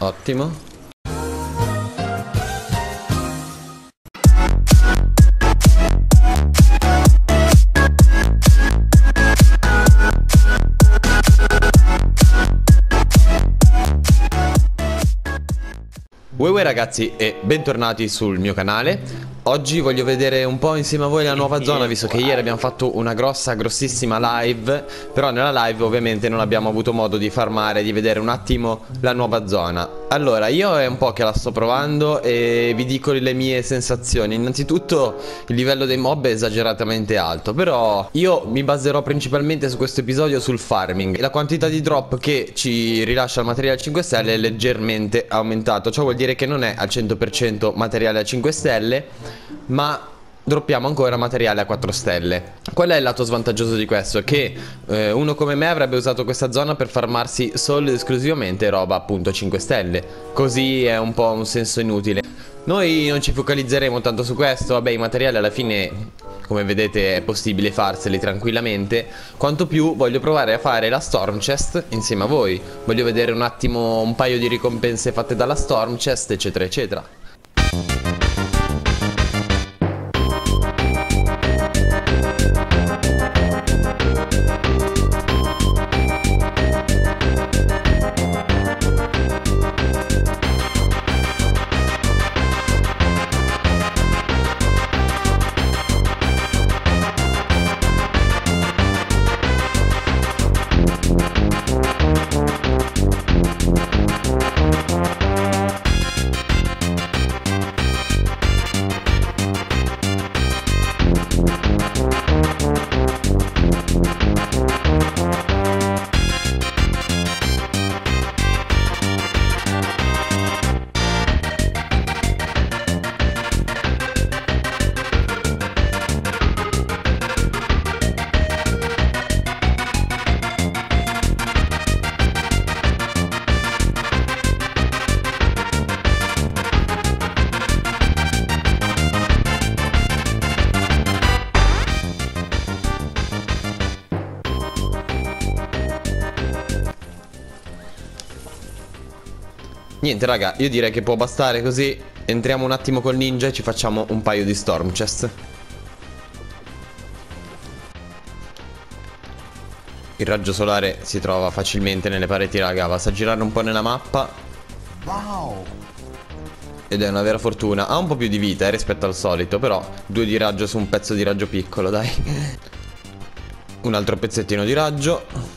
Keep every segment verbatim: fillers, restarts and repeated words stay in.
Ottimo. Uè uè ragazzi e bentornati sul mio canale. Oggi voglio vedere un po' insieme a voi la nuova zona, visto che ieri abbiamo fatto una grossa, grossissima live. Però nella live ovviamente non abbiamo avuto modo di farmare, di vedere un attimo la nuova zona. Allora, io è un po' che la sto provando e vi dico le mie sensazioni. Innanzitutto il livello dei mob è esageratamente alto, però io mi baserò principalmente su questo episodio sul farming. La quantità di drop che ci rilascia il materiale a cinque stelle è leggermente aumentato. Ciò vuol dire che non è al cento per cento materiale a cinque stelle, ma droppiamo ancora materiale a quattro stelle. Qual è il lato svantaggioso di questo? Che eh, uno come me avrebbe usato questa zona per farmarsi solo ed esclusivamente roba appunto cinque stelle. Così è un po' un senso inutile. Noi non ci focalizzeremo tanto su questo. Vabbè, i materiali alla fine, come vedete, è possibile farseli tranquillamente. Quanto più voglio provare a fare la Storm Chest insieme a voi. Voglio vedere un attimo un paio di ricompense fatte dalla Storm Chest, eccetera eccetera. Niente raga, io direi che può bastare così. Entriamo un attimo col ninja e ci facciamo un paio di Storm Chest. Il raggio solare si trova facilmente nelle pareti raga. Basta girare un po' nella mappa. Wow. Ed è una vera fortuna. Ha un po' più di vita eh, rispetto al solito. Però due di raggio su un pezzo di raggio piccolo, dai. Un altro pezzettino di raggio.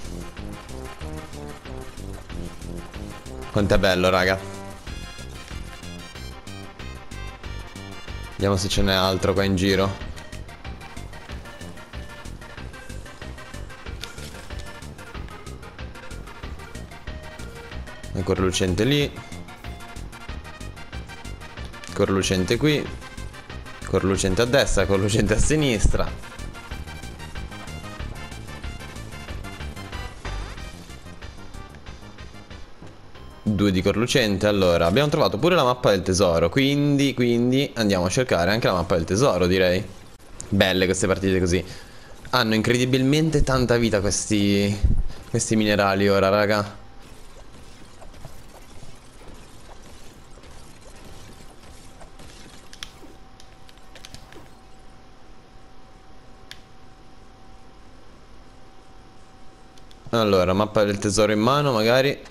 Quanto è bello raga. Vediamo se ce n'è altro qua in giro. Ancora lucente lì. Ancora lucente qui. Ancora lucente a destra. Ancora lucente a sinistra. Due di corlucente. Allora abbiamo trovato pure la mappa del tesoro. Quindi, quindi andiamo a cercare anche la mappa del tesoro, direi. Belle queste partite così. Hanno incredibilmente tanta vita questi Questi minerali ora raga. Allora mappa del tesoro in mano magari.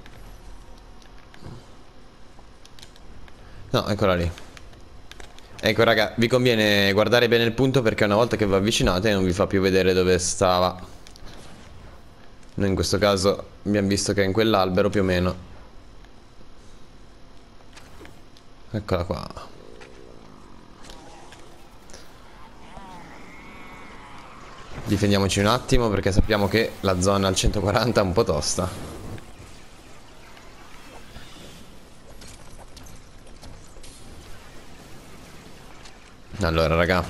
No, eccola lì. Ecco raga, vi conviene guardare bene il punto perché una volta che vi avvicinate non vi fa più vedere dove stava. Noi in questo caso abbiamo visto che è in quell'albero più o meno. Eccola qua. Difendiamoci un attimo perché sappiamo che la zona al centoquaranta è un po' tosta. Allora raga,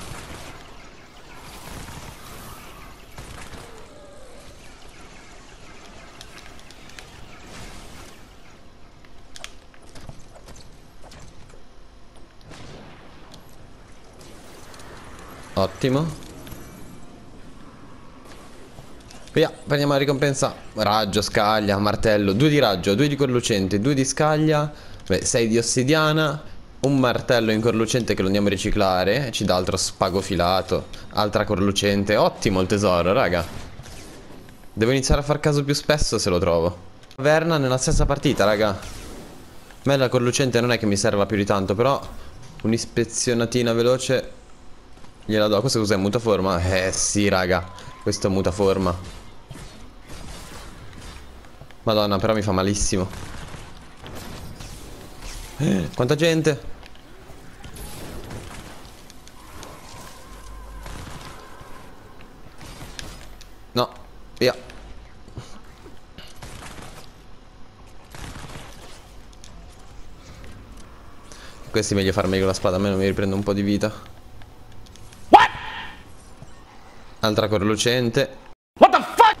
ottimo. Via, prendiamo la ricompensa. Raggio, scaglia, martello. Due di raggio, due di corlucente, due di scaglia, Beh, sei di ossidiana, un martello incorlucente che lo andiamo a riciclare, ci dà altro spago filato, altra corlucente. Ottimo il tesoro, raga. Devo iniziare a far caso più spesso se lo trovo. Caverna nella stessa partita, raga. A me la corlucente non è che mi serva più di tanto, però un'ispezionatina veloce gliela do. Questo cos'è? Mutaforma? Eh sì, raga, questo è mutaforma. Madonna, però mi fa malissimo. eh, Quanta gente. No, via. Questi è meglio farmeli con la spada, almeno mi riprendo un po' di vita. What? Altra corlucente. What the fuck?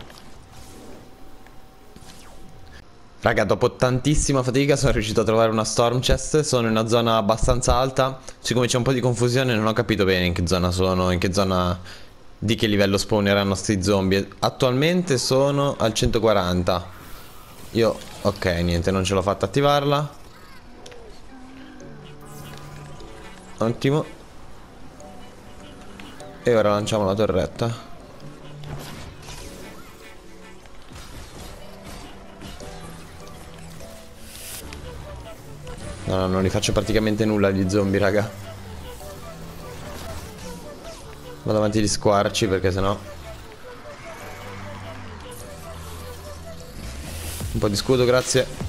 Raga, dopo tantissima fatica sono riuscito a trovare una storm chest. Sono in una zona abbastanza alta. Siccome c'è un po' di confusione non ho capito bene in che zona sono, in che zona, di che livello spawneranno sti zombie. Attualmente sono al centoquaranta. Io, ok, niente, non ce l'ho fatta attivarla. Ottimo. E ora lanciamo la torretta. No, no, non li faccio praticamente nulla gli zombie, raga. Vado avanti gli squarci perché sennò. Un po' di scudo, grazie.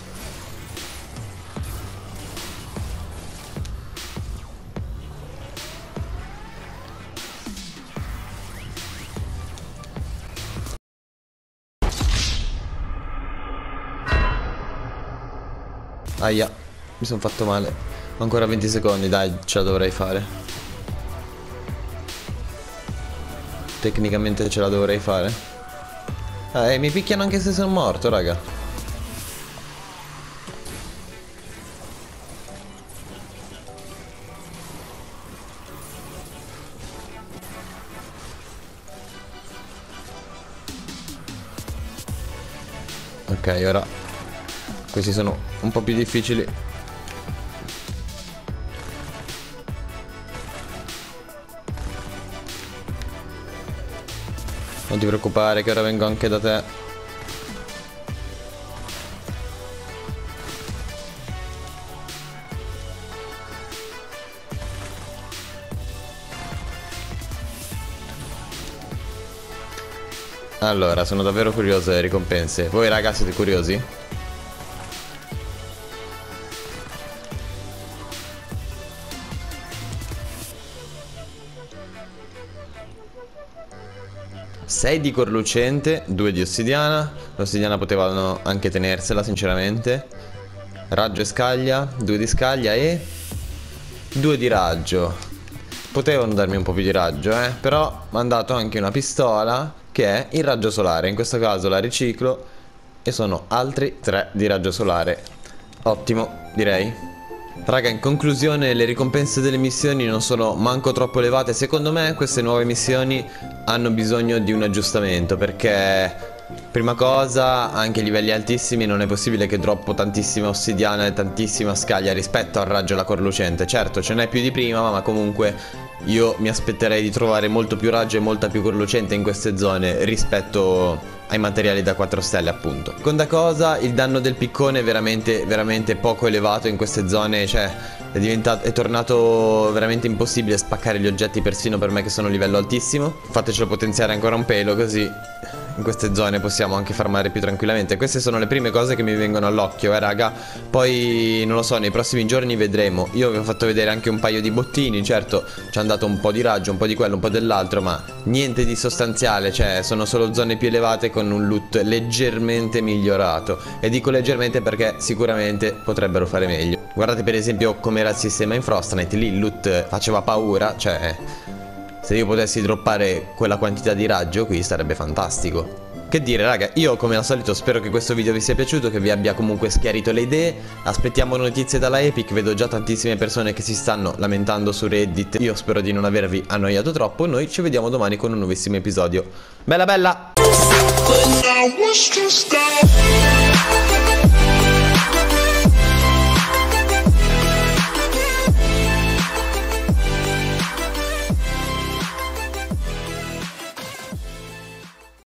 Aia, mi sono fatto male. Ancora venti secondi, dai, ce la dovrei fare. Tecnicamente ce la dovrei fare. Eh, mi picchiano anche se sono morto, raga. Ok, ora questi sono un po' più difficili. Non ti preoccupare che ora vengo anche da te. Allora, sono davvero curioso delle ricompense. Voi ragazzi siete curiosi? sei di corlucente, due di ossidiana. L'ossidiana potevano anche tenersela sinceramente. Raggio e scaglia, due di scaglia e due di raggio. Potevano darmi un po' più di raggio, eh. Però mi hanno dato anche una pistola che è il raggio solare. In questo caso la riciclo e sono altri tre di raggio solare. Ottimo, direi. Raga, in conclusione, le ricompense delle missioni non sono manco troppo elevate. Secondo me queste nuove missioni hanno bisogno di un aggiustamento, perché prima cosa, anche a livelli altissimi non è possibile che droppo tantissima ossidiana e tantissima scaglia rispetto al raggio alla corlucente. Certo, ce n'è più di prima, ma comunque io mi aspetterei di trovare molto più raggio e molta più corlucente in queste zone rispetto ai materiali da quattro stelle, appunto. Seconda cosa, il danno del piccone è veramente veramente poco elevato in queste zone. Cioè è diventato, è tornato veramente impossibile spaccare gli oggetti persino per me che sono a livello altissimo. Fatecelo potenziare ancora un pelo, così in queste zone possiamo anche farmare più tranquillamente. Queste sono le prime cose che mi vengono all'occhio, eh raga. Poi non lo so, nei prossimi giorni vedremo. Io vi ho fatto vedere anche un paio di bottini. Certo, ci hanno dato un po' di raggio, un po' di quello, un po' dell'altro, ma niente di sostanziale. Cioè sono solo zone più elevate con un loot leggermente migliorato. E dico leggermente perché sicuramente potrebbero fare meglio. Guardate per esempio com'era il sistema in Frostnite. Lì il loot faceva paura. Cioè se io potessi droppare quella quantità di raggio qui sarebbe fantastico. Che dire raga, io come al solito spero che questo video vi sia piaciuto, che vi abbia comunque schiarito le idee. Aspettiamo notizie dalla Epic, vedo già tantissime persone che si stanno lamentando su Reddit. Io spero di non avervi annoiato troppo. Noi ci vediamo domani con un nuovissimo episodio. Bella bella!